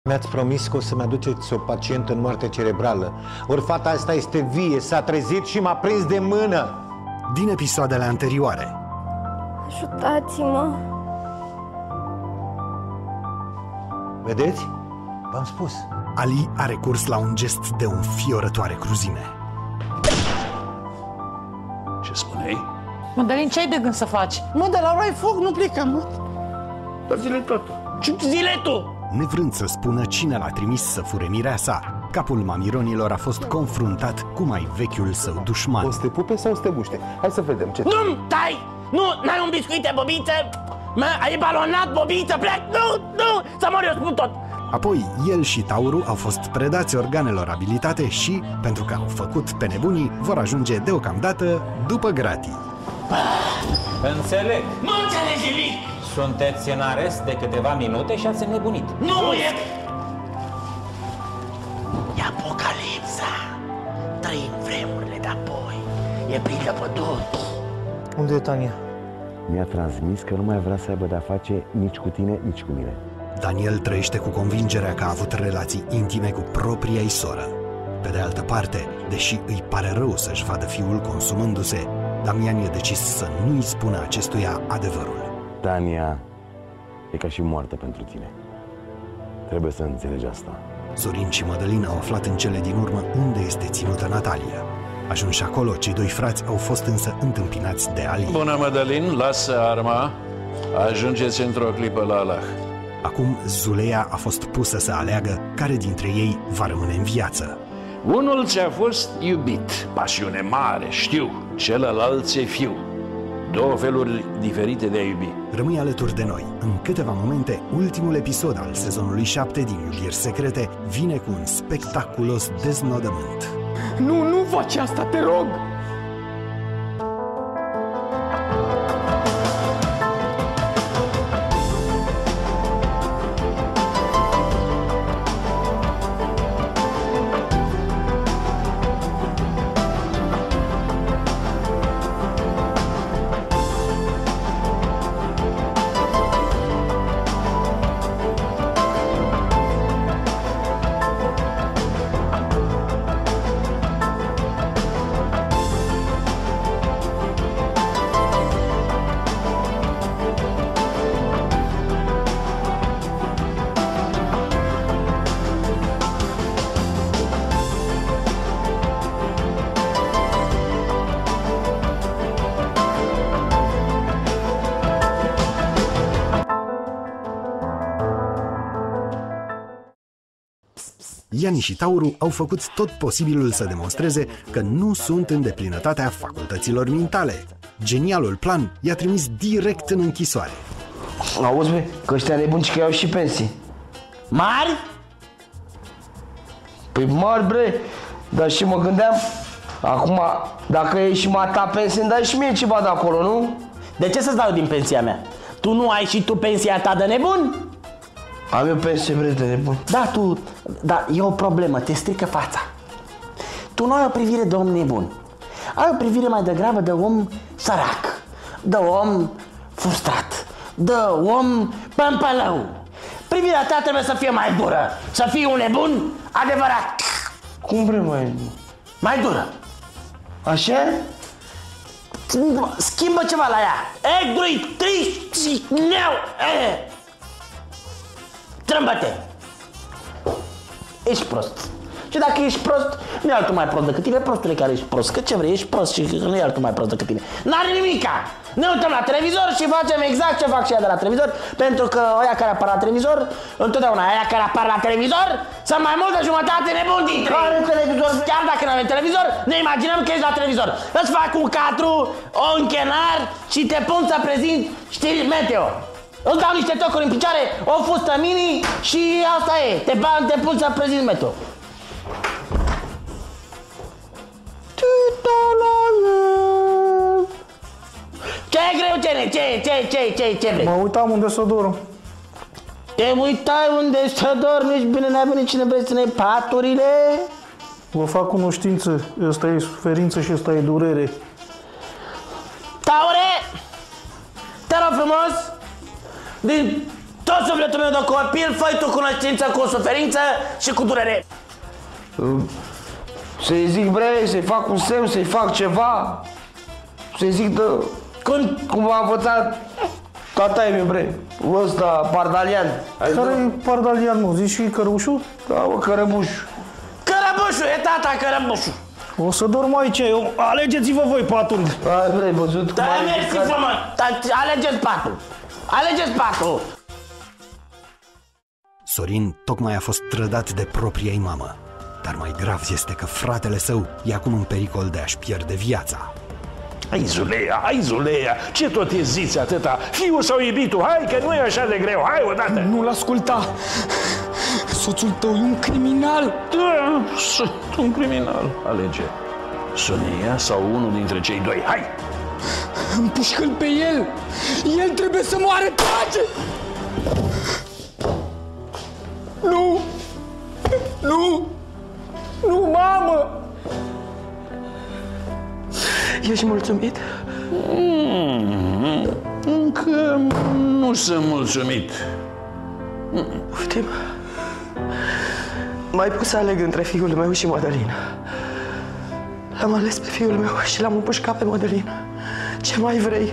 Mi-ați promis că o să-mi aduceți o pacientă în moarte cerebrală. Ori fata asta este vie, s-a trezit și m-a prins de mână. Din episoadele anterioare. Ajutați-mă! Vedeți? V-am spus. Ali a recurs la un gest de înfiorătoare cruzime. Ce spuneai? Mădălin, ce ai de gând să faci? Mă, de la rai foc, nu plecăm, mă. Dar zile tot. Zile tu! Nevrând să spună cine l-a trimis să fure mireasa, capul mamironilor a fost confruntat cu mai vechiul său dușman. O să te pupe sau o să te muște? Hai să vedem ce... Nu, tai! Nu, n-ai un biscuit de bobiță? Mă, ai balonat bobiță, plec! Nu, să mor eu, spun tot! Apoi, el și Tauru au fost predați organelor abilitate și, pentru că au făcut pe nebunii, vor ajunge deocamdată după gratii. Înțeleg. Nu înțelegi nimic! Sunteți în arest de câteva minute și ați înnebunit. Nu e... E apocalipsa. Trăim vremurile de apoi. E plin de păduri. Unde e Tania? Mi-a transmis că nu mai vrea să aibă de-a face nici cu tine, nici cu mine. Daniel trăiește cu convingerea că a avut relații intime cu propria-i soră. Pe de altă parte, deși îi pare rău să-și vadă fiul consumându-se, Damian e decis să nu-i spună acestuia adevărul. Tania e ca și moartă pentru tine. Trebuie să înțelegi asta. Sorin și Mădălin au aflat în cele din urmă unde este ținută Natalia. Ajunși acolo, cei doi frați au fost însă întâmpinați de Ali. Bună, Mădălin, lasă arma. Ajungeți într-o clipă la Allah. Acum Zuleia a fost pusă să aleagă care dintre ei va rămâne în viață. Unul ți-a fost iubit, pasiune mare, știu. Celălalt ți-e fiu. Două feluri diferite de a iubi. Rămâi alături de noi. În câteva momente, ultimul episod al sezonului 7 din Iubiri Secrete vine cu un spectaculos deznodământ. Nu faci asta, te rog! Iani și Tauru au făcut tot posibilul să demonstreze că nu sunt în deplinătatea facultăților mentale. Genialul plan i-a trimis direct în închisoare. Auzi, bă, că ăștia nebuni că iau și pensii. Mari? Păi mari, bre, dar și mă gândeam, acum, dacă e și mata pensie, îmi dai și mie ceva de acolo, nu? De ce să-ți dau din pensia mea? Tu nu ai și tu pensia ta de nebun? Am eu pensie, bre, de nebun. Da, dar e o problemă, te strică fața. Tu nu ai o privire de om nebun. Ai o privire mai degrabă de om sărac, de om frustrat, de om pămpălău. Privirea ta trebuie să fie mai dură, să fii un nebun adevărat. Cum vrei, mai dură. Așa? Schimbă ceva la ea. Egdui, trici, neu. Trâmbă-te. Ești prost. Și dacă ești prost, nu e altul mai prost decât tine, prostule care ești prost. Că ce vrei, ești prost și nu e altul mai prost decât tine. N-are nimica. Ne uităm la televizor și facem exact ce fac și ea de la televizor, pentru că ăia care apar la televizor, întotdeauna ăia care apar la televizor sunt mai mult de jumătate nebuni dintre ei. Care televizor? Chiar dacă nu avem televizor, ne imaginăm că ești la televizor. Îți fac un cadru, o închenar și te pun să prezint știri meteo. Îți dau niște tocuri în picioare, o fustă mini și asta e. Te pun să prezint meteo. Ce e greu, ce vrei? Mă uitam unde să dorm. Te uitai unde să dormi, nici bine n-ai venit cine vrei să ne paturile? Vă fac cunoștință, ăsta e suferință și ăsta e durere. Taure, te rog frumos, din tot sufletul meu de copil, fă tu cunoștință cu suferință și cu durere. Să-i zic, bre, să-i fac un semn, să-i fac ceva. Să-i zic de... Cum a învățat tata-i meu, bre. Ăsta, Pardalian. Care-i Pardalian, nu? Zici și Cărbușu? Da, mă, Cărăbușu. Cărăbușu, e tata Cărăbușu. O să dorm aici, eu. Alegeți-vă voi patul. Hai, bre, văzut cum Da, ai mersi ridicat. frumos. Alegeți patul. Alegeți patul. Sorin tocmai a fost trădat de propria-i mamă. Dar mai grav este că fratele său e acum în pericol de a-și pierde viața. Hai, Zulea, ce tot eziți atâta? Fiul sau iubitul, hai că nu e așa de greu, hai odată! Nu-l asculta! Soțul tău e un criminal! Da, sunt un criminal. Alege Sonia sau unul dintre cei doi, hai! Împușcă-l pe el! El trebuie să moară, trage! Nu! Nu! Nu, mamă! Ești mulțumit? Încă nu sunt mulțumit. Poftim. M-ai pus să aleg între fiul meu și Mădălina. L-am ales pe fiul meu și l-am împușcat pe Mădălina. Ce mai vrei?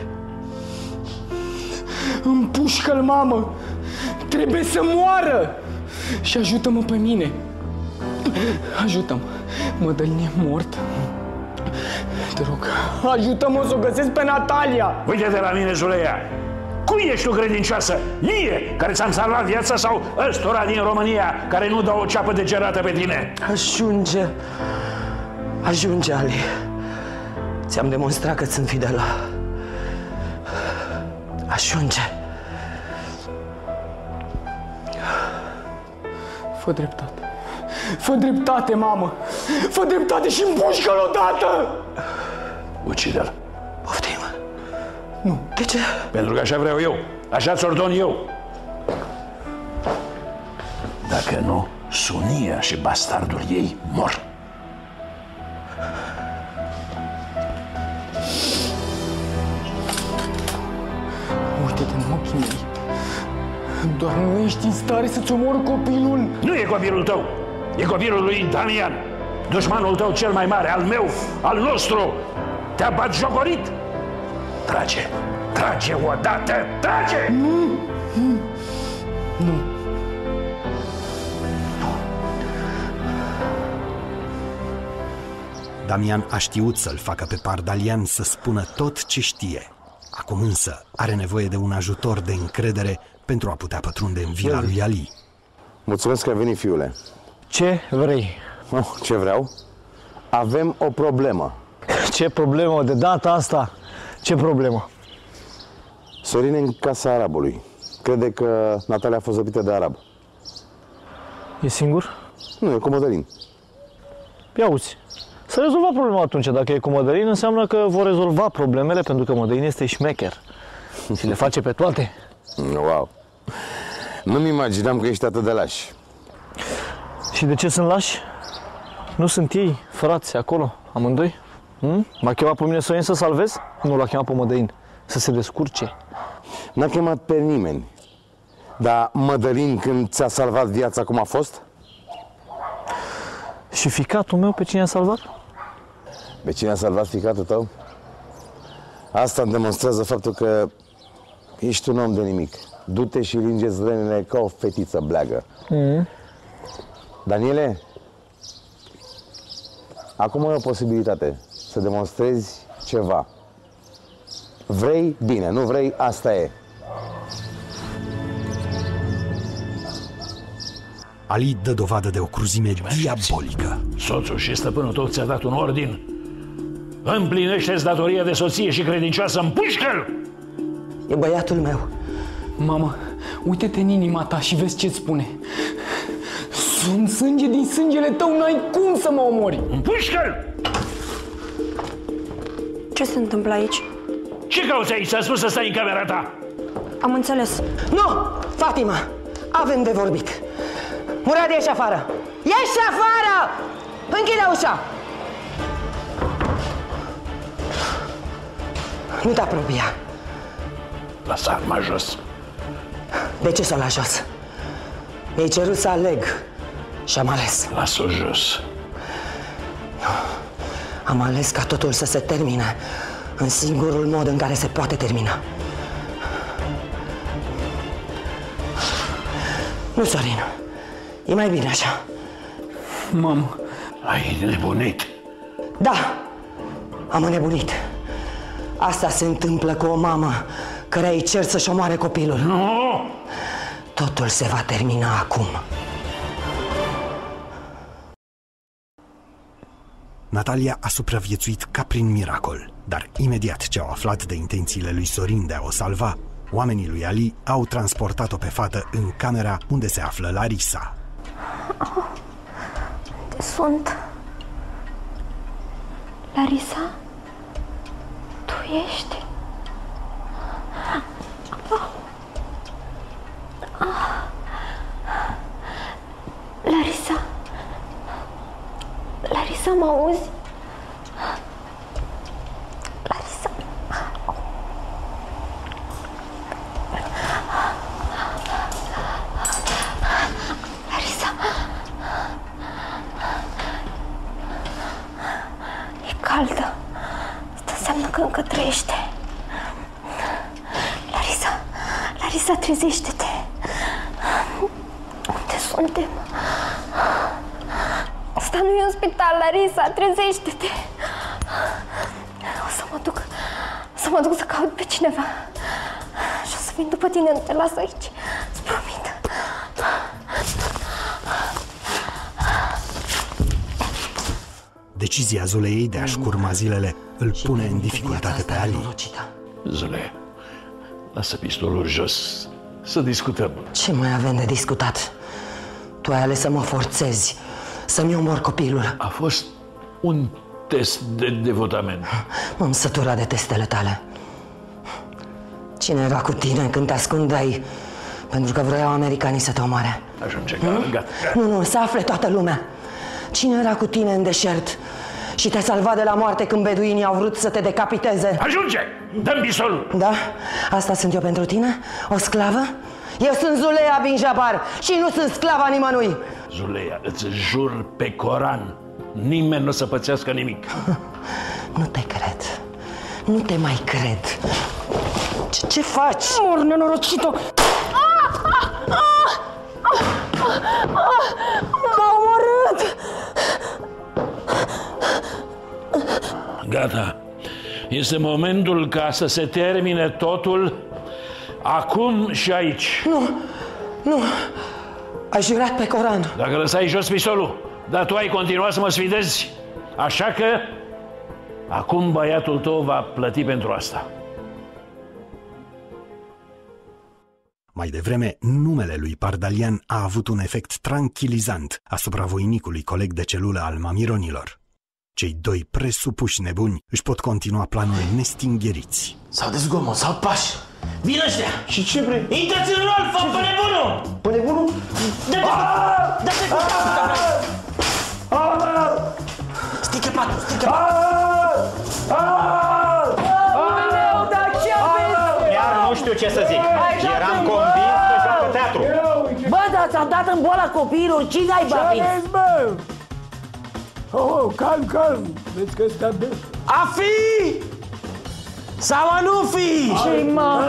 Împușcă-l, mamă! Trebuie să moară! Și ajută-mă pe mine! Ajută-mă! Mădălina e mortă. Te rog, ajută-mă să o găsesc pe Natalia! Uite de la mine, Zulea! Cui ești tu credincioasă? Mie, care ți-am salvat viața, sau ăstora din România, care nu dau o ceapă de cerată pe tine? Ajunge! Ajunge, Ali! Ți-am demonstrat că sunt fidelă. Ajunge! Fă dreptate! Fă dreptate, mamă! Fă dreptate și împușcă-l odată! Ucide-l. Poftim! Nu. De ce? Pentru că așa vreau eu. Așa ți ordon eu. Dacă nu, Sonia și bastardul ei mor. Uite-te în ochii mei. Doar nu ești în stare să-ți omori copilul. Nu e copilul tău. E copilul lui Damian. Dușmanul tău cel mai mare, al meu, al nostru. Te-a batjocorit? Trage. Trage odată. Trage! Nu. Damian a știut să-l facă pe Pardalian să spună tot ce știe. Acum însă are nevoie de un ajutor de încredere pentru a putea pătrunde în vila lui Ali. Mulțumesc că ai venit, fiule. Ce vrei? Ce vreau? Avem o problemă. Ce problemă de data asta? Ce problemă? Sorin e în casa arabului. Crede că Natalia a fost răpită de arab. E singur? Nu, e cu Mădălin. Ia uzi, să rezolva problema atunci. Dacă e cu Mădălin, înseamnă că vor rezolva problemele, pentru că Mădălin este șmecher și le face pe toate. Wow! Nu-mi imaginam că ești atât de lași. Și de ce sunt lași? Nu sunt ei, frați, acolo, amândoi? M-a chemat pe mine să să salvez? Nu l-a chemat pe Mădălin să se descurce. N-a chemat pe nimeni. Dar Mădălin, când ți-a salvat viața, cum a fost? Și ficatul meu pe cine a salvat? Pe cine a salvat ficatul tău? Asta îmi demonstrează faptul că ești un om de nimic. Du-te și linge-ți lănile ca o fetiță bleagă. Daniele, acum ai o posibilitate să demonstrezi ceva. Vrei? Bine. Nu vrei? Asta e. Ali dă dovadă de o cruzime diabolică. Soțul și stăpânul tău ți-a dat un ordin. Împlinește-ți datoria de soție și credincioasă, împușcă-l! E băiatul meu. Mama, uite-te în inima ta și vezi ce-ți spune. Sunt sânge din sângele tău, n-ai cum să mă omori. Împușcă-l! Ce se întâmplă aici? Ce cauți aici? Ți-a spus să stai în camera ta. Am înțeles. Nu! Fatima, avem de vorbit. Murad, ieși afară! Ieși afară! Închide ușa! Nu te apropia. Lasă arma jos. De ce să o las jos? Mi-ai cerut să aleg și am ales. Las-o jos. Am ales ca totul să se termine în singurul mod în care se poate termina. Nu, Sorin, e mai bine așa. Mamă, ai nebunit? Da, am înnebunit. Asta se întâmplă cu o mamă căreia îi cer să-și omoare copilul. Nu! Totul se va termina acum. Natalia a supraviețuit ca prin miracol, dar imediat ce au aflat de intențiile lui Sorin de a o salva, oamenii lui Ali au transportat-o pe fată în camera unde se află Larisa. Unde sunt? Larisa? Tu ești? Larisa? Larisa, mă auzi? Larisa? Larisa? E caldă. Asta înseamnă că încă trăiește. Larisa? Larisa, trezește-te! Unde suntem? Asta nu e un spital, Larisa, trezește-te! O să mă duc să caut pe cineva. Și o să vin după tine, nu te las aici, îți promit. Decizia Zuleiei de a-și curma zilele îl pune în dificultate pe Ali. Zule, lasă pistolul jos, să discutăm. Ce mai avem de discutat? Tu ai ales să mă forțezi, să-mi omor copilul. A fost un test de devotament. M-am săturat de testele tale. Cine era cu tine când te ascundeai pentru că vreau americanii să te omoare? Ajunge, gata. Nu, să afle toată lumea. Cine era cu tine în deșert și te-a salvat de la moarte când beduinii au vrut să te decapiteze? Ajunge! Dă-mi pistolul! Da? Asta sunt eu pentru tine? O sclavă? Eu sunt Zuleia bin Jabbar și nu sunt sclava nimănui. Zuleia, îți jur pe Coran, nimeni nu o să pățească nimic. Nu te cred. Nu te mai cred. Ce faci? Mor, nenorocito! M-a omorât! Gata. Este momentul ca să se termine totul acum și aici. Nu. Ai jurat pe Coran. Dacă lăsai jos pistolul, dar tu ai continuat să mă sfidezi. Așa că acum băiatul tău va plăti pentru asta. Mai devreme, numele lui Pardalian a avut un efect tranquilizant asupra voinicului coleg de celulă al mamironilor. Cei doi presupuși nebuni își pot continua planul nestingheriți. S-au de zgomot, s-au pași. Vin ăștia! Și ce vrei? Intrați în rol, fă pe nebunul! Pe nebunul? Dă-te cu capul! Stică patul, stică patul! Aoleu, dar ce aveți? Chiar nu știu ce să zic. Eram convins că joacă teatru. Bă, dar ți-am dat în boala copilul, cine ai babit? Ce aveți, bă? Calm. Vezi că ăsta dă. A fi! Sau a nu fi! Ce mamă?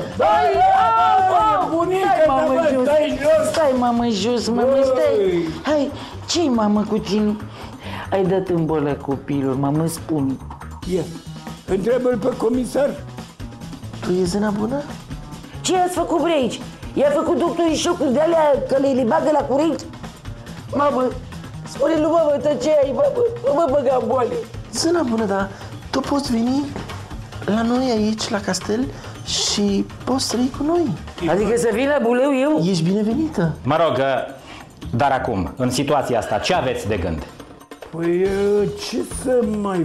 Stai, mamă, jos, mamă, stai. Hai, ce-i, mamă, cu tine? Ai dat în boala copilul, mamă, spun. Ia, întreabă-l pe comisar. Tu e zâna bună? Ce ați făcut, bre, aici? I-a făcut doctorii șocuri de alea că le bagă la curent? Mamă, spune lui mamă, ce ai, mamă, nu mă băga în boale. Zâna bună, dar tu poți veni la noi aici, la castel, și poți trăi cu noi. Adică să vin la Buleu eu? Ești binevenită. Mă rog, dar acum, în situația asta, ce aveți de gând? Păi, ce să mai...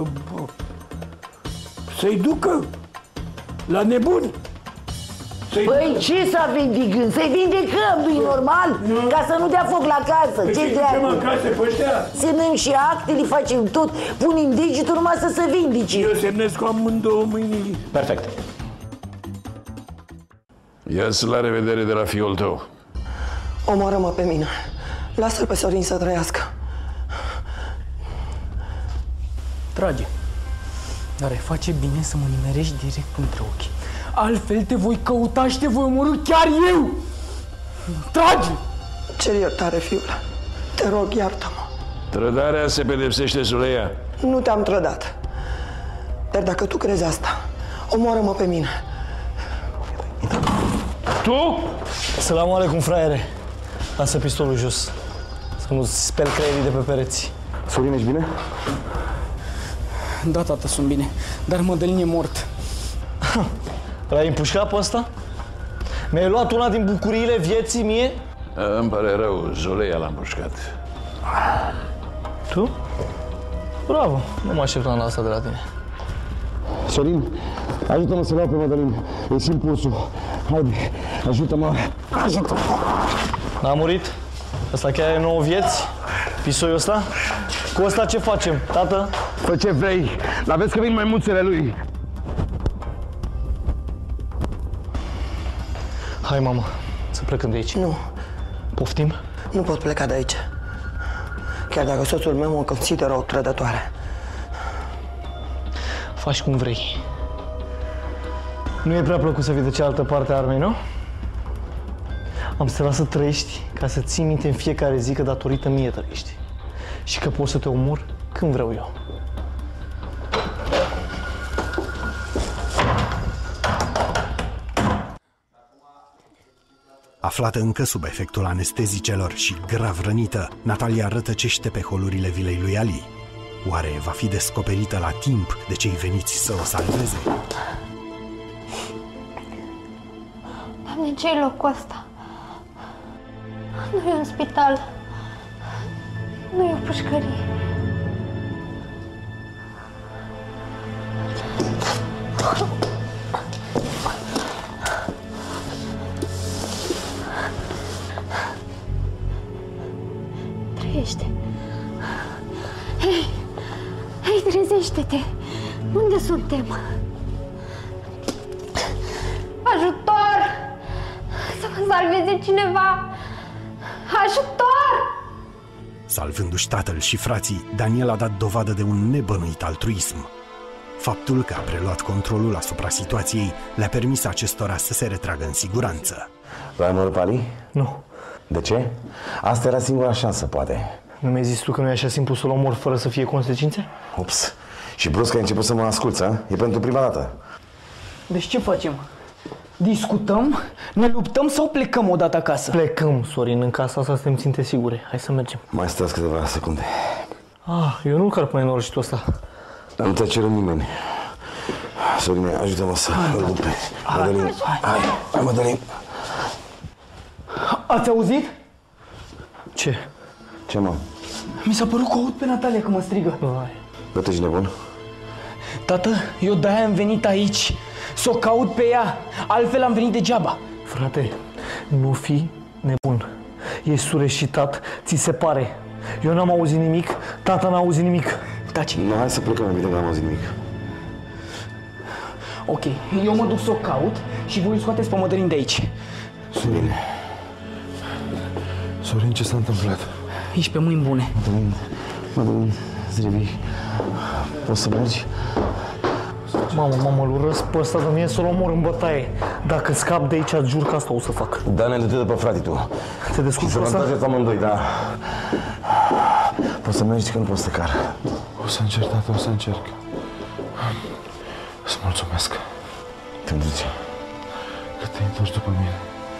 Să-i ducă la nebuni. Păi ce să avem de gând? Să-i vindecăm, nu-i normal? Ca să nu dea foc la casă. Ce treabă? Semnăm și actele, facem tot, punem degetul numai să se vindece. Eu semnesc cu amândouă mâinile. Perfect. Ia-ți la revedere de la fiul tău. Omoară-mă pe mine. Lasă-l pe Sorin să trăiască. Trage. Dar ai face bine să mă nimerești direct între ochi. Altfel te voi căuta și te voi omorî chiar eu! Trage! Cer iertare, fiule. Te rog, iartă-mă. Trădarea se pedepsește, Zuleia. Nu te-am trădat. Dar dacă tu crezi asta, omoară-mă pe mine. Tu? Salam aleikum, fraiere. Lasă pistolul jos. Să nu-ți speli creierii de pe pereți. Sorin, ești bine? Da, tată, sunt bine. Dar Mădălin e mort. L-ai împușcat pe ăsta? Mi-ai luat una din bucuriile vieții mie? Îmi pare rău, Zuleia l-a împușcat. Tu? Bravo, nu mă așteptam la asta de la tine. Sorin, ajută-mă să iau pe Mădălin. Îi simt pulsul. Haide, ajută-mă. Ajută-mă. N-a murit? Ăsta chiar are 9 vieți? Pisoiul ăsta? Cu ăsta ce facem, tată? Fă ce vrei, dar vezi că vin maimuțele lui. Hai, mamă, să plecăm de aici. Nu. Poftim? Nu pot pleca de aici. Chiar dacă soțul meu mă consideră o trădătoare. Faci cum vrei. Nu e prea plăcut să fii de cealaltă parte a armei, nu? Am să te las să trăiești ca să ții minte în fiecare zi că datorită mie trăiești. Și că pot să te omor când vreau eu. Aflată încă sub efectul anestezicelor și grav rănită, Natalia rătăcește pe holurile vilei lui Ali. Oare va fi descoperită la timp de cei veniți să o salveze? Doamne, ce-i locul ăsta? Nu e un spital. Nu e o pușcărie. Trăiește. Hei! Hei, trezește-te! Unde suntem? Ajutor! Să mă salveze cineva! Ajutor! Salvându-și tatăl și frații, Daniel a dat dovadă de un nebănuit altruism. Faptul că a preluat controlul asupra situației le-a permis acestora să se retragă în siguranță. L-ai omorât pe Ali? Nu. De ce? Asta era singura șansă, poate. Nu mi-ai zis tu că nu e așa simplu să-l omor fără să fie consecințe? Ups. Și brusc ai început să mă asculți, a? E pentru prima dată. Deci ce facem? Discutăm? Ne luptăm sau plecăm odată acasă? Plecăm, Sorin, în casa asta suntem ținte sigure. Hai să mergem. Mai stați câteva secunde. Eu nu-l car până în norășitul ăsta. Dar nu te ceră nimeni. Sorine, ajută-mă să îl duc pe Mădălin. Hai, Mădălin. Ați auzit? Ce? Ce, mă? Mi s-a părut că aud pe Natalia că mă strigă. Bă, tu ești nebun? Tată, eu de-aia am venit aici. Să o caut pe ea. Altfel am venit degeaba. Frate, nu fi nebun. E sureșitat, ți se pare. Eu n-am auzit nimic, tata n-a auzit nimic. Taci. Nu, hai să plecăm, evident că n-am auzit nimic. Ok, eu mă duc să o caut și voi scoateți pe Mădălin de aici. Sunt bine. Sorin, ce s-a întâmplat? Ești pe mâini bune. Mădălin, Zribi, poți să mergi? Mamă, îl urăsc pe ăsta de mine să-l omor în bătaie. Dacă scap de aici, jur că asta o să fac. Da, ne de pe frate tu. Te descurci cu asta? Să amândoi, da. Poți să mergi că nu poți să car. O să încerc, tata, o să încerc. Să mulțumesc. Te duci. Că te-ai întors după mine.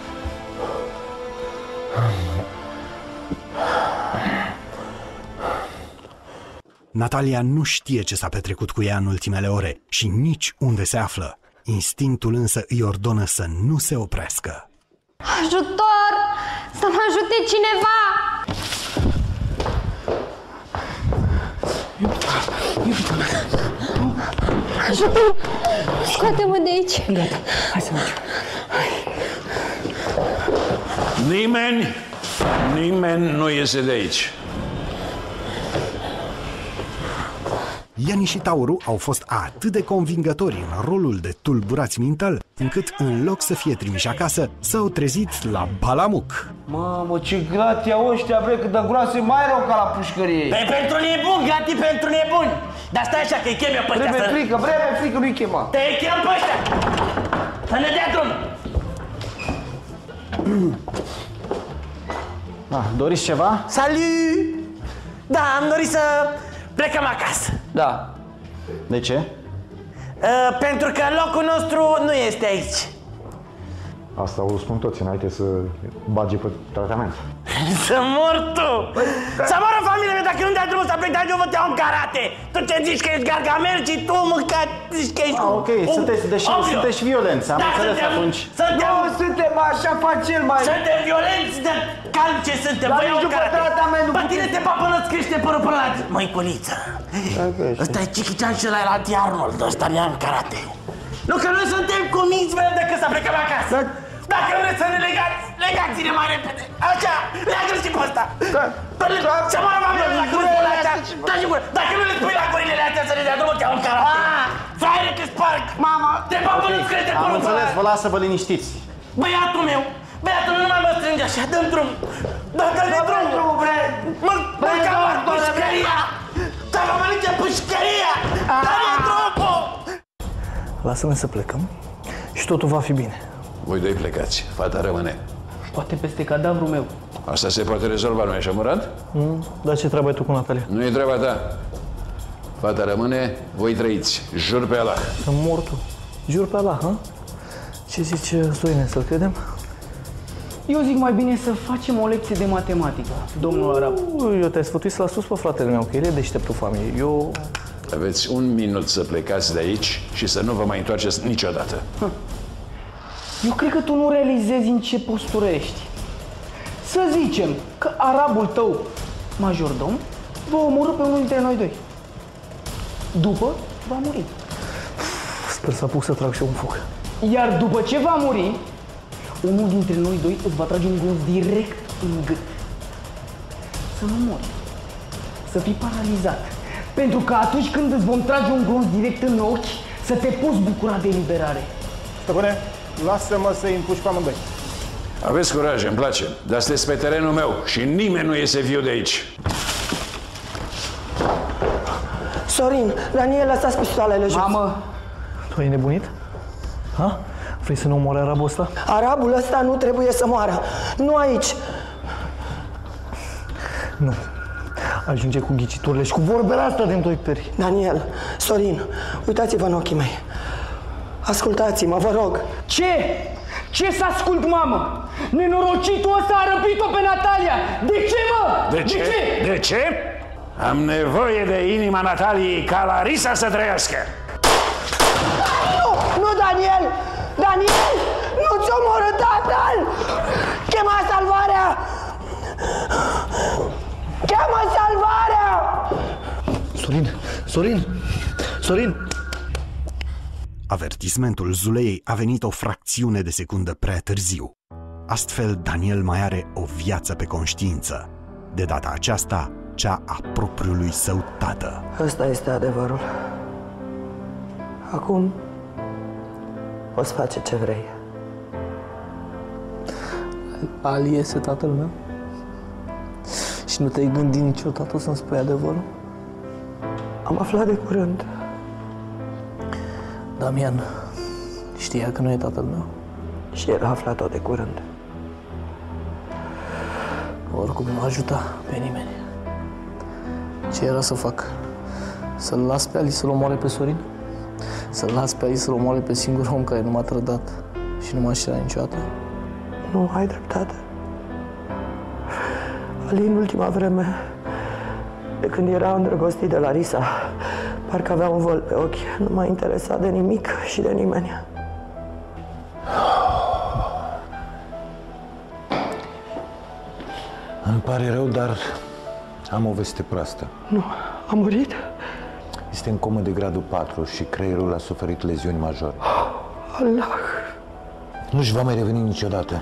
Natalia nu știe ce s-a petrecut cu ea în ultimele ore și nici unde se află. Instinctul însă îi ordonă să nu se oprească. Ajutor! Să mă ajute cineva! Ajutor! Scoate-mă de aici! Gata, hai să mergem. Nimeni nu iese de aici. Iani și Tauru au fost atât de convingători în rolul de tulburați mental, încât în loc să fie trimiși acasă, s-au trezit la Balamuc. Mamă, ce gratii au ăștia, bre, cât de groase, mai rău ca la pușcărie. Păi pentru nebuni, gratii pentru nebuni. Dar stai așa că-i chem eu pe ăștia. Vreme frică, nu-i chema. Te-i chem pe ăștia. Să ne dea drum. Doriți ceva? Salut! Da, am dorit să plecăm acasă. Da. De ce? Pentru că locul nostru nu este aici. Asta o spun toți înainte să bage pe tratament. Să mor tu! Să moră familia mea dacă nu dai drumul să plec, dar eu vă te-am karate! Tu ce zici că ești Gargamel și tu mâncat, zici că ești... Ok, sunteți violenți, am înțeles atunci. Suntem... Nu suntem așa, face el mai... Suntem violenți, de calm ce suntem, vă iau karate! Pe tine te papă nu-ți crește părul până la... Măiculiță, ăsta e Chichichan și ăla e la Arnold, ăsta ne-am karate. Nu că noi suntem convinți, vrem decât să plecăm acasă. Dacă vreți să ne legați, legați-ne mai repede. Așa, leagă-l și pe ăsta. Să moară familia la gurile astea. Dacă nu le spui la gurile astea să ne dea drumul, te-au în karate. Fraiere că sparg. Mama, te papă nu-ți crește părul. Am înțeles, vă las să vă liniștiți. Băiatul meu, nu mai mă strânge așa, dă-mi drum. Dă-mi drum, bre. Mă mă pușcăria. Să mă mănânce pușcăria. Dă-mi drumul. Lasă-ne să plecăm și totul va fi bine. Voi doi plecați, fata rămâne. Poate peste cadavrul meu. Asta se poate rezolva, nu-i așa, Murat? Dar ce treabă ai tu cu Natalia? Nu e treaba ta. Fata rămâne, voi trăiți. Jur pe Allah. Să mor tu. Jur pe Allah, ha? Ce zice Zoine, să-l credem? Eu zic mai bine să facem o lecție de matematică, domnul Arab. Eu te-ai sfătuit să-l sus pe fratele meu, că el e deșteptul familiei. Eu... Aveți 1 minut să plecați de aici și să nu vă mai întoarceți niciodată. Eu cred că tu nu realizezi în ce postură ești. Să zicem că arabul tău, majordom, va omorâ pe unul dintre noi doi. După, va muri. Sper să apuc să trag și eu un foc. Iar după ce va muri, unul dintre noi doi îți va trage un glonț direct în gât. Să nu mori. Să fii paralizat. Pentru că atunci când îți vom trage un glonț direct în ochi, să te poți bucura de eliberare. Stăpâne, lasă-mă să-i împuși pe amândoi. Aveți curaj, îmi place, dar sunteți pe terenul meu și nimeni nu iese viu de aici. Sorin, Daniel, lăsați pistoalele jos. Mamă! Tu ai nebunit? Ha? Vrei să ne omoare arabul ăsta? Arabul ăsta nu trebuie să moară. Nu aici. Nu. Ajunge cu ghiciturile și cu vorbele astea de întoiperi. Daniel, Sorin, uitați-vă în ochii mei. Ascultați-mă, vă rog. Ce? Ce să ascult, mamă? Nenorocitul ăsta a răpit-o pe Natalia! De ce, mă? De ce? De ce? Am nevoie de inima Nataliei ca Larisa să trăiască. Nu, Daniel! Daniel! Nu ți-o omoră tatăl! Chema salvarea! Cheamă salvarea! Sorin! Avertismentul Zuleiei a venit o fracțiune de secundă prea târziu. Astfel, Daniel mai are o viață pe conștiință. De data aceasta, cea a propriului său tată. Ăsta este adevărul. Acum poți face ce vrei. Ali este tatăl meu? Și nu te-ai gândit niciodată să-mi spui adevărul? Am aflat de curând. Damian știa că nu e tatăl meu? Și el a aflat-o de curând. Oricum nu ajuta pe nimeni. Ce era să fac? Să-l las pe Ali să-l omoare pe Sorin? Să-l las pe Ali să-l omoare pe singurul om care nu m-a trădat și nu m-a înșelat niciodată? Nu, ai dreptate. Ali, în ultima vreme, de când era îndrăgostit de Larisa, parcă avea un văl pe ochi. Nu m-a interesat de nimic și de nimeni. Îmi pare rău, dar am o veste proastă. Nu, a murit? Este în comă de gradul 4 și creierul a suferit leziuni majore. Allah! Nu-și va mai reveni niciodată.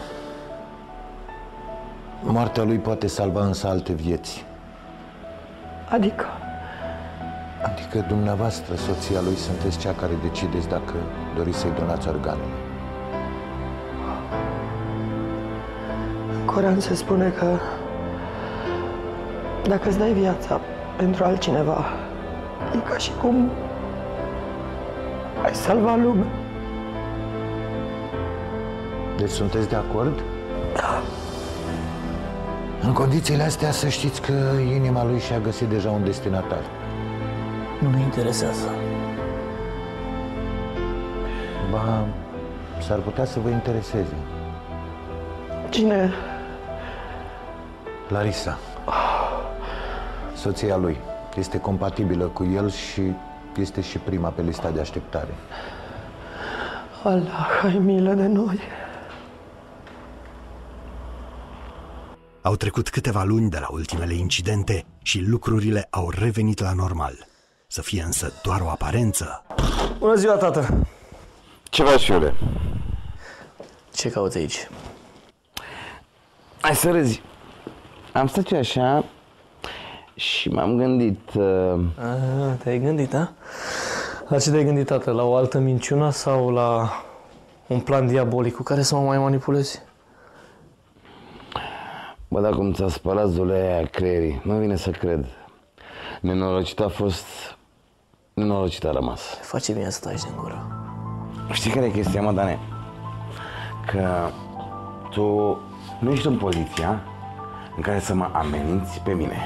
Moartea lui poate salva însă alte vieți. Adică? Adică dumneavoastră, soția lui, sunteți cea care decideți dacă doriți să-i donați organele. În Coran se spune că dacă îți dai viața pentru altcineva, e ca și cum ai salva lumea. Deci sunteți de acord? Da. În condițiile astea să știți că inima lui și-a găsit deja un destinatar. Nu ne interesează. Ba, s-ar putea să vă intereseze. Cine? Larisa. Soția lui. Este compatibilă cu el și este și prima pe lista de așteptare. Allah, ai milă de noi. Au trecut câteva luni de la ultimele incidente și lucrurile au revenit la normal. Să fie însă doar o aparență. Bună ziua, tată! Ce faci, fiule? Ce cauți aici? Hai să râzi. Am stat eu așa și m-am gândit... Te-ai gândit, a? La ce te-ai gândit, tată? La o altă minciună sau la un plan diabolic cu care să mă mai manipulezi? Bă, dar cum ți-a spălat zulea aia creierii, nu vine să cred. Nenorocit a fost, nenorocit a rămas. Face bine să taci din gură. Știi care e chestia, mă, Dane? Că tu nu ești în poziția în care să mă ameninți pe mine.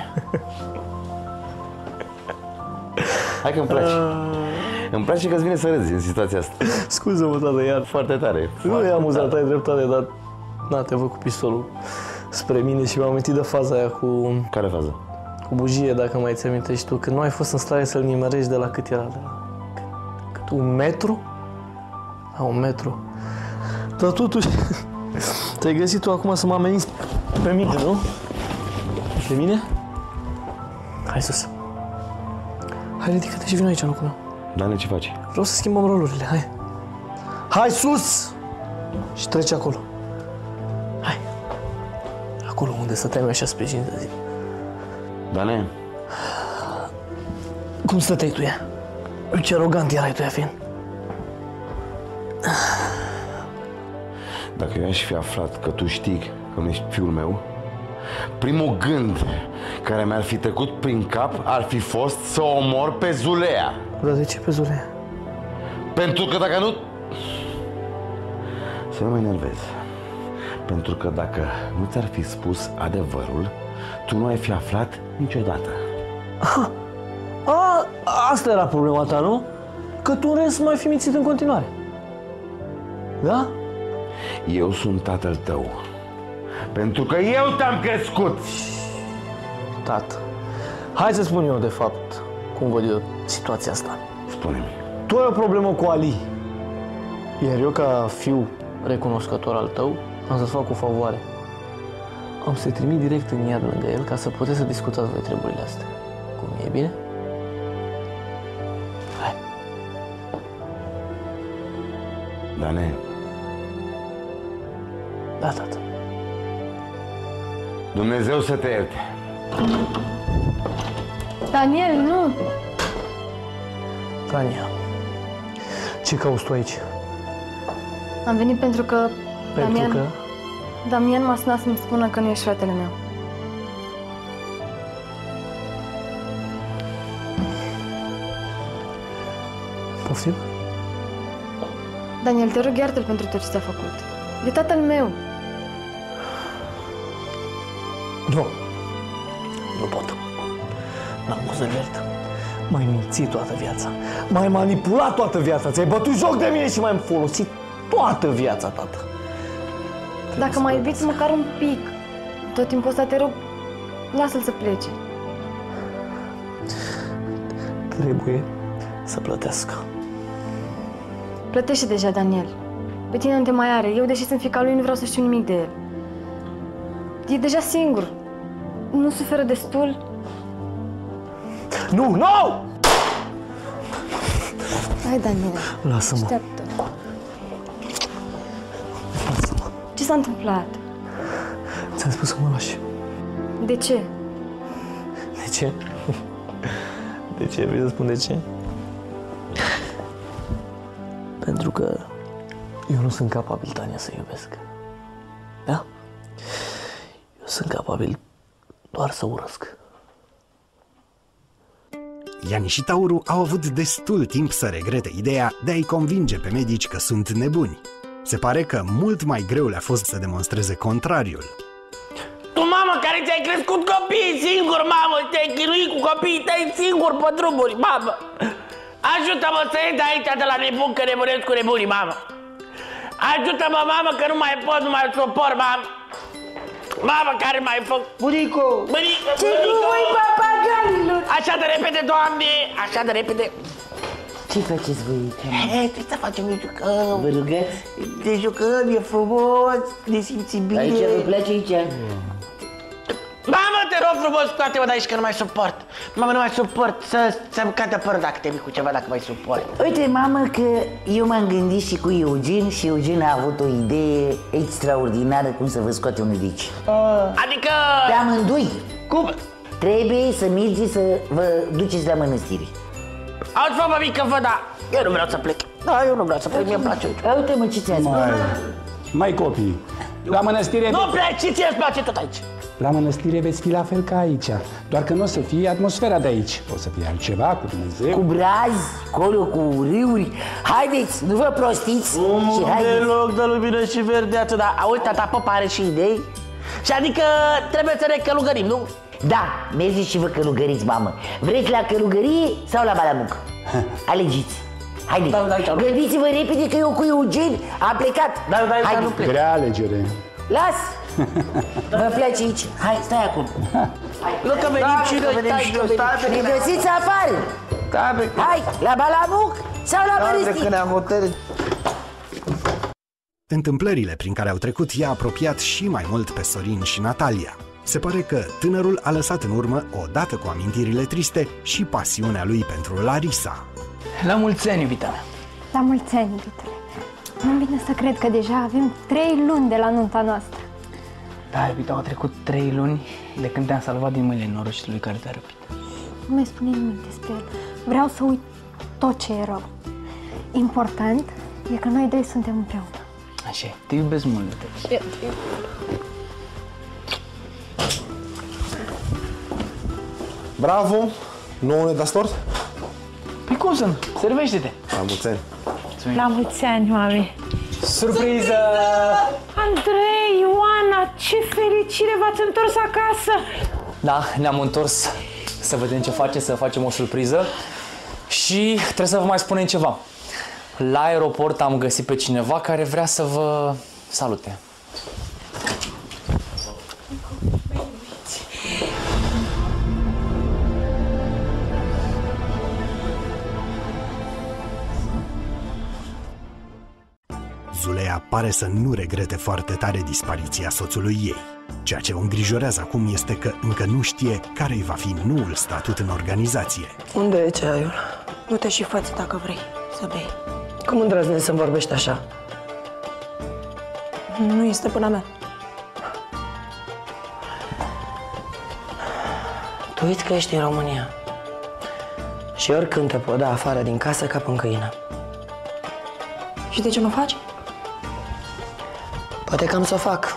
Hai că îmi place. Îmi place că îți vine să râzi în situația asta. Scuză-mă, tată, iar foarte tare. Nu e amuzat, ai dreptate, dar... Na, te văd cu pistolul spre mine și m-am amintit de faza aia cu... Care fază? Cu bujie, dacă mai ți amintești tu, când nu ai fost în stare să-l nimerești de la cât era, de la... Cât? 1 metru? La 1 metru. Dar totuși, te-ai găsit tu acum să mă ameninți pe mine, nu? Pe mine? Hai sus. Hai, ridică-te și vino aici, locul meu. Dane, ce faci? Vreau să schimbăm rolurile, hai. Hai sus! Și trece acolo. Hai. Acolo unde stăteam eu așa sprijin de zi. Dane? Cum stăteai tu, ea? Ce arogant erai tu, ea, fiind. Dacă eu aș fi aflat că tu știi că nu ești fiul meu, primul gând care mi-ar fi trecut prin cap ar fi fost să o omor pe Zulea. Dar de ce pe Zulea? Pentru că dacă nu... Să nu mă enervezi. Pentru că dacă nu ți-ar fi spus adevărul, tu nu ai fi aflat niciodată. Asta era problema ta, nu? Că tu în rest mai fi mințit în continuare. Da? Eu sunt tatăl tău. Pentru că eu te-am crescut. Tată, hai să spun eu de fapt cum văd eu situația asta. Spune-mi. Tu ai o problemă cu Ali. Iar eu, ca fiu recunoscător al tău, am să-ți fac o favoare. Am să te trimit direct în iad lângă el ca să puteți să discutați voi treburile astea. Cum e bine? Hai. Dane. Da, tată. Dumnezeu să te ierte. Daniel, nu! Tania, ce cauți tu aici? Am venit pentru că... Pentru că? Damian m-a sunat să-mi spună că nu ești fratele meu. Poftim? Daniel, te rog, iartă-l pentru tot ce ți-a făcut. E tatăl meu. Nu. Nu pot. N-am cum să-l iert. M-ai mințit toată viața. M-ai manipulat toată viața. Ți-ai bătut joc de mine și m-ai folosit toată viața, tată. Dacă m-ai iubit măcar un pic, tot timpul ăsta te rog, lasă-l să plece. Trebuie să plătească. Plătește deja, Daniel. Pe tine nu te mai are. Eu, deși sunt fiica lui, nu vreau să știu nimic de el. E deja singur. Nu suferă destul. Nu, nu! Hai, Daniel. Lasă-mă. Așteaptă. Ce s-a întâmplat? Ți-am spus să mă lași. De ce? De ce? De ce? Vrei să spun de ce? Pentru că eu nu sunt capabil, Tania, să iubesc. Da? Eu sunt capabil doar să urăsc. Iani și Tauru au avut destul timp să regrete ideea de a-i convinge pe medici că sunt nebuni. Se pare că mult mai greu le-a fost să demonstreze contrariul. Tu, mamă, care ți-ai crescut copiii singur, mamă, te-ai chinuit cu copiii tăi singur pe drumuri, mamă! Ajută-mă să ies de aici de la nebun, că nebunesc cu nebunii, mamă! Ajută-mă, mamă, că nu mai pot, nu mai suport, mamă! Mamă, care mai fac? Bunico! Bunico! Ce cu voi, papagalilor? Așa de repede, Doamne! Așa de repede! Ce faceți voi? Trebuie să facem de jucăm! Vă rugați? De jucăm, e frumos, ne simțim bine! Aici vă place aici? Mamă, te rog frumos, scoate-mă de aici că nu mai suport! Mamă, nu mai suport să-mi cadă părul dacă te cu ceva, dacă mai suport! Uite, mamă, că eu m-am gândit și cu Eugen și Eugen a avut o idee extraordinară cum să vă scoate unul de aici. Adică... Pe amândoi! Cum? Trebuie să mergeți să vă duceți la mănăstire. Auzi, mă, mică, vă, da, eu nu vreau să plec. Da, eu nu vreau să plec, mie-mi place. Uite-mă ce ți-a spus. Mai copii, la mănăstire... Nu pleci, și ție-ți place tot aici. La mănăstire veți fi la fel ca aici, doar că nu o să fie atmosfera de aici. O să fie altceva, cu Dumnezeu. Cu brazi, acolo, cu râuri. Haideți, nu vă prostiți și haideți. Deloc de lumină și verdeață, dar auzi, tata Popa are și idei. Și adică trebuie să ne călugărim, nu? Da, mergeți și vă călugăriți, mamă. Vreți la călugărie sau la balamuc? Alegeți. Haideți, gândiți-vă repede că eu cu Eugen am plecat. Da, nu plec. Grea alegere. Las! Vă place aici? Hai, stai acum. Nu că venim și noi, stai. Ne găsiți afară. Hai, la balamuc sau la mănăstire? Întâmplările prin care au trecut i-a apropiat și mai mult pe Sorin și Natalia. Se pare că tânărul a lăsat în urmă, odată cu amintirile triste, și pasiunea lui pentru Larisa. La mulți ani, iubita mea! La mulți ani, iubitule. Nu-mi vine să cred că deja avem 3 luni de la nunta noastră. Da, iubita, au trecut 3 luni de când te-am salvat din mâinile norocitului care te-a răpit. Nu mai spune nimic despre el. Vreau să uit tot ce e rău. Important e că noi doi suntem împreună. Așa, te iubesc mult. Bravo! Nu ne dați tort? Păi cum să nu? Servește-te! La mulți ani! La mulți ani, mami! Surpriză! Andrei, Ioana, ce fericire, v-ați întors acasă! Da, ne-am întors să vedem ce face, să facem o surpriză. Și trebuie să vă mai spunem ceva. La aeroport am găsit pe cineva care vrea să vă salute. Zulea pare să nu regrete foarte tare dispariția soțului ei. Ceea ce o îngrijorează acum este că încă nu știe care îi va fi noul statut în organizație. Unde e ceaiul? Nu te și fă dacă vrei să bei. Cum îndrăznești să-mi vorbești așa? Nu este stăpâna mea. Tu uiți că ești în România și oricând te pot da afară din casă ca pe câină. Și de ce nu faci? Poate că am să o fac.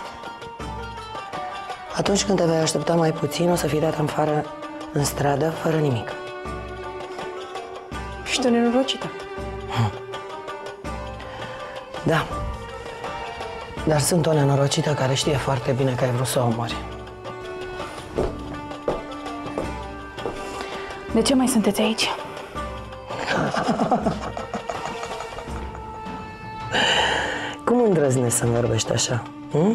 Atunci când te vei aștepta mai puțin, o să fii dat afară în stradă, fără nimic. Ești o nenorocită. Da. Dar sunt o nenorocită care știe foarte bine că ai vrut să o omori. De ce mai sunteți aici? Cum îndrăznești să-mi vorbești așa?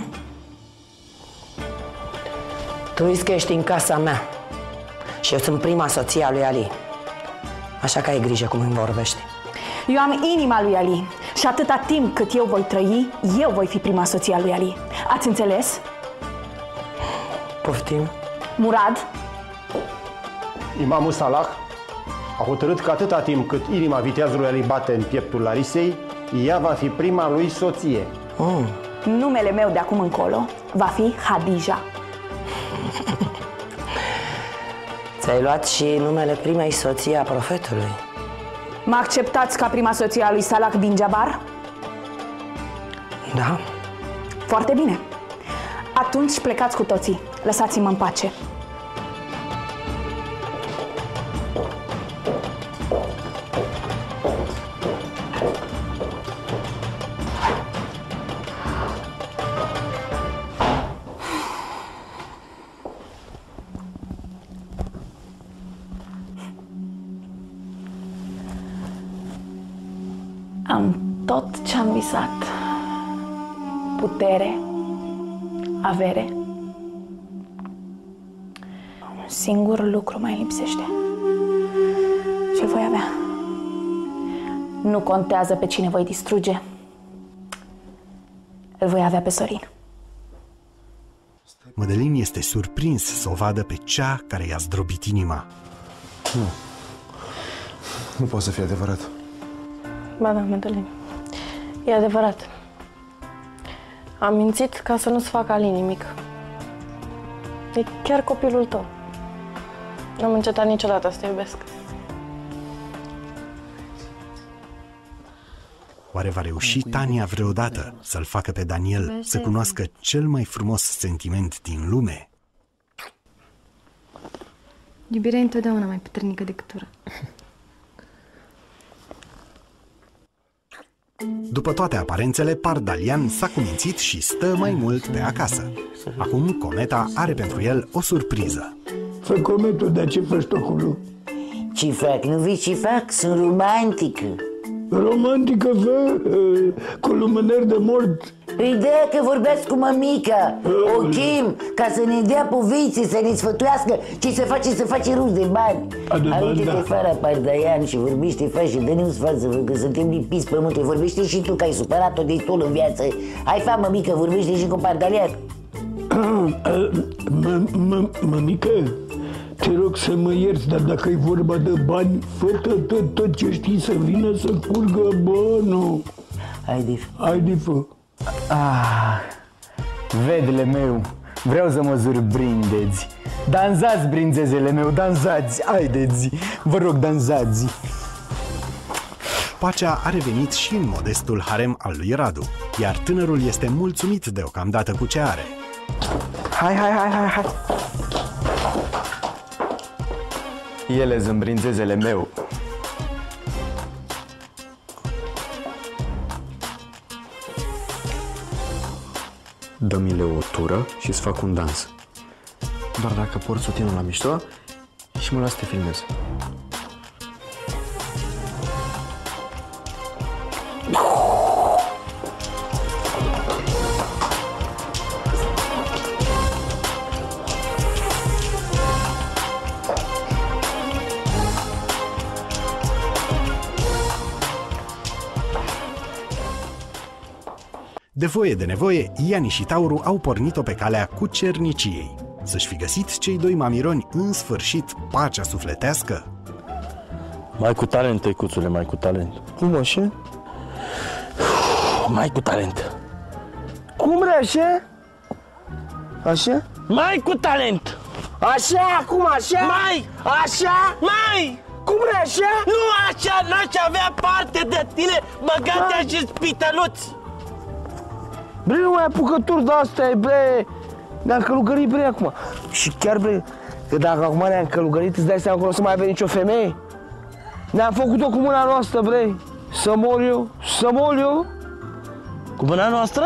Tu uiți că ești în casa mea și eu sunt prima soție a lui Ali. Așa că ai grijă cum îmi vorbești. Eu am inima lui Ali și atâta timp cât eu voi trăi, eu voi fi prima soție a lui Ali. Ați înțeles? Poftim? Murad? Imamul Salah a hotărât că atâta timp cât inima viteazului Ali bate în pieptul Larisei, ea va fi prima lui soție. Numele meu de acum încolo va fi Hadija. Ți-ai luat și numele primei soții a profetului. Mă acceptați ca prima soție a lui Salah bin Jabar? Da. Foarte bine. Atunci plecați cu toții. Lăsați-mă în pace. Am tot ce-am visat. Putere, avere. Un singur lucru mai lipsește. Și voi avea. Nu contează pe cine voi distruge. Îl voi avea pe Sorin. Mădălin este surprins să o vadă pe cea care i-a zdrobit inima. Nu poate să fie adevărat. Ba da, Mădălin. E adevărat. Am mințit ca să nu-ți facă Ali nimic. E chiar copilul tău. Nu am încetat niciodată să te iubesc. Oare va reuși Tania vreodată să-l facă pe Daniel să cunoască cel mai frumos sentiment din lume? Iubirea e întotdeauna mai puternică decât ura. După toate aparențele, Pardalian s-a cumințit și stă mai mult pe acasă. Acum Cometa are pentru el o surpriză. Fă Cometul, dar ce faci tu acolo? Ce fac? Nu vezi ce fac? Sunt romantică. Romantică, fă? Cu lumânări de mort? Păi da, că vorbeați cu mămica. O chem ca să ne dea povețe, să ne sfătuiască ce se face, să face rost de bani. Uite-te fără Pardaian și vorbește, faci și dă-ne un sfat să văd că suntem lipiți pământul. Vorbește și tu, că ai supărat-o destul în viață. Hai, fa, mămică, vorbește și cu Pardalian. Mămică, te rog să mă ierți, dar dacă e vorba de bani, fă tot ce știi să vină să curgă banul. Haide, fă. Vedele meu, vreau să mă zurbrindeți. Danzați, brinzezele meu, danzați, haideți, vă rog, danzați. Pacea a revenit și în modestul harem al lui Radu, iar tânărul este mulțumit deocamdată cu ce are. Hai. Ele sunt brinzezele meu. Dă-mi-le o tură și îți fac un dans. Doar dacă porți sutinul la mișto și mă las să te filmez. De voie de nevoie, Iani și Tauru au pornit-o pe calea cucerniciei. Să-și fi găsit cei doi mamironi în sfârșit pacea sufletească? Mai cu talent, tăicuțule, mai cu talent. Cum așa? Mai cu talent. Cum re, așa? Așa? Mai cu talent! Așa, cum așa? Mai! Așa? Mai! Cum re, așa? Nu așa, n-aș avea parte de tine, băgatea și spităluți! Bre, nu mai apucături de-astea, bre! Ne-am călugărit, bre, acum. Și chiar, bre, că dacă acum ne-am călugărit, îți dai seama că nu o să mai avem nicio femeie? Ne-am făcut-o cu mâna noastră, bre! Să mor eu! Cu mâna noastră?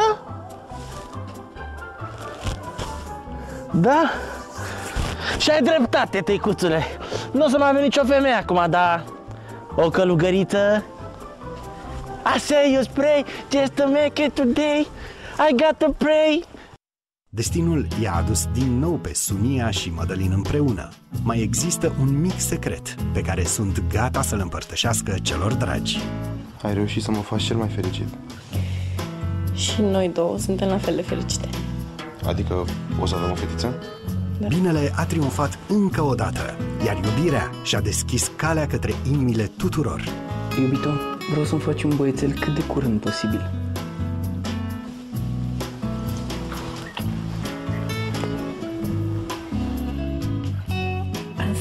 Da? Și ai dreptate, tăicuțule. Nu o să mai avem nicio femeie acum, dar o călugăriță. I say you spray just to make it today. I got to pray. Destinul i-a adus din nou pe Sunia și Mădălin împreună. Mai există un mic secret pe care sunt gata să-l împărtășească celor dragi. Ai reușit să mă faci cel mai fericit. Și noi două suntem la fel de fericite. Adică o să avem o fetiță? Da. Binele a triumfat încă o dată, iar iubirea și-a deschis calea către inimile tuturor. Iubito, vreau să-mi faci un băiețel cât de curând posibil.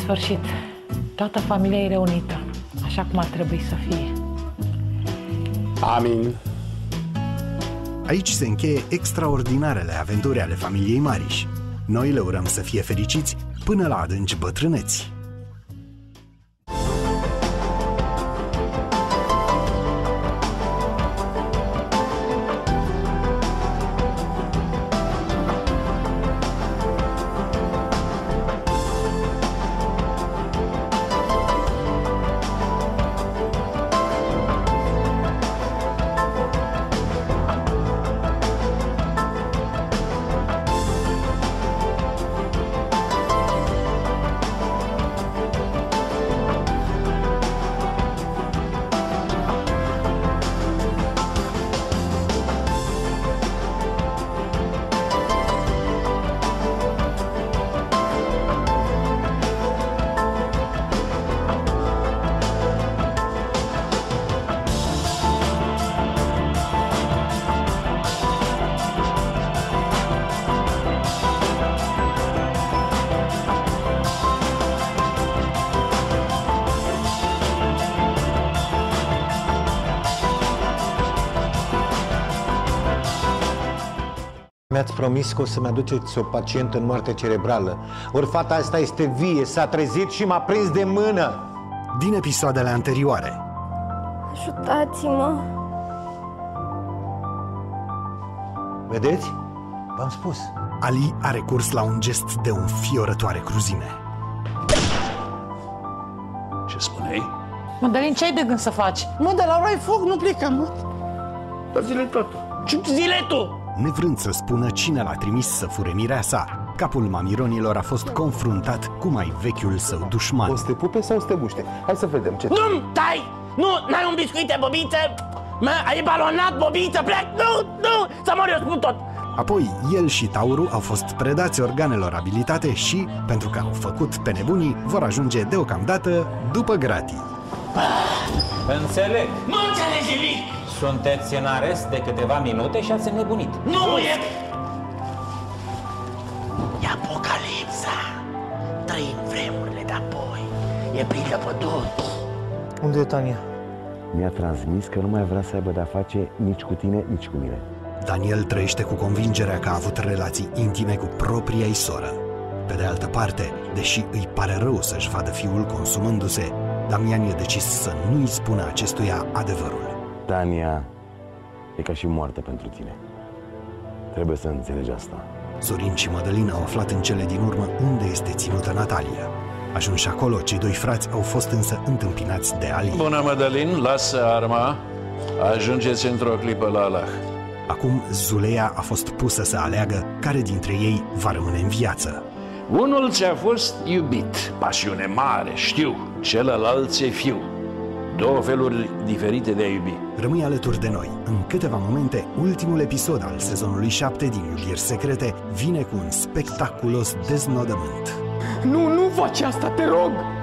sfârșit, toată familia e reunită, așa cum ar trebui să fie. Amin. Aici se încheie extraordinarele aventuri ale familiei Mariș. Noi le urăm să fie fericiți până la adânci bătrâneți. Mi-ați promis că o să-mi aduceți o pacientă în moarte cerebrală. Ori fata asta este vie, s-a trezit și m-a prins de mână. Din episoadele anterioare. Ajutați-mă! Vedeți? V-am spus. Ali a recurs la un gest de înfiorătoare cruzime. Ce spuneai? Mădălin, ce ai de gând să faci? Mă, de la ora foc, nu plecăm, mă. Dar zile tot. Zile tu! Nevrând să spună cine l-a trimis să fure mireasa, capul mamironilor a fost confruntat cu mai vechiul său dușman. O să te pupe sau o să te muște? Hai să vedem ce... Nu, tai! Nu, n-ai un biscuit de bobiță? Mă, ai balonat bobiță, plec! Nu, să mor eu, spun tot! Apoi, el și Tauru au fost predați organelor abilitate și, pentru că au făcut pe nebunii, vor ajunge deocamdată după gratii. Înțeleg. Nu înțelegi nimic! Sunteți în arest de câteva minute și ați înnebunit. Nu e... E apocalipsa. Trăim vremurile de apoi. E plin de păduri. Unde e Tania? Mi-a transmis că nu mai vrea să aibă de-a face nici cu tine, nici cu mine. Daniel trăiește cu convingerea că a avut relații intime cu propria-i soră. Pe de altă parte, deși îi pare rău să-și vadă fiul consumându-se, Damian e decis să nu-i spună acestuia adevărul. Tania e ca și moarte pentru tine. Trebuie să înțelegi asta. Sorin și Mădălin au aflat în cele din urmă unde este ținută Natalia. Ajunși acolo, cei doi frați au fost însă întâmpinați de Ali. Bună, Mădălin, lasă arma. Ajungeți într-o clipă la Allah. Acum Zuleia a fost pusă să aleagă care dintre ei va rămâne în viață. Unul ți-a fost iubit, pasiune mare, știu. Celălalt ți-e fiu. Două feluri diferite de a iubi. Rămâi alături de noi. În câteva momente, ultimul episod al sezonului 7 din Iubiri Secrete vine cu un spectaculos deznodământ. Nu faci asta, te rog!